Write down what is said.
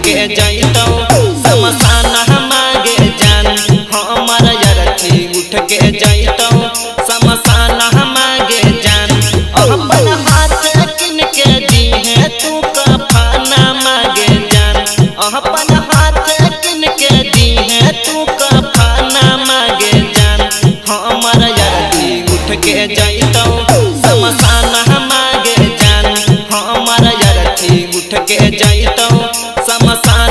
के जाइतो शमशान मागे जान हमारा अर्थी उठ के जाइतो शमशान मागे जान अपन हाथ किन के दी है तू कफाना मागे जान अपन हाथ किन के दी है तू कफाना मागे जान हमारा अर्थी उठ के जाइतो शमशान मागे जान हमारा अर्थी उठ के जाइतो शमशान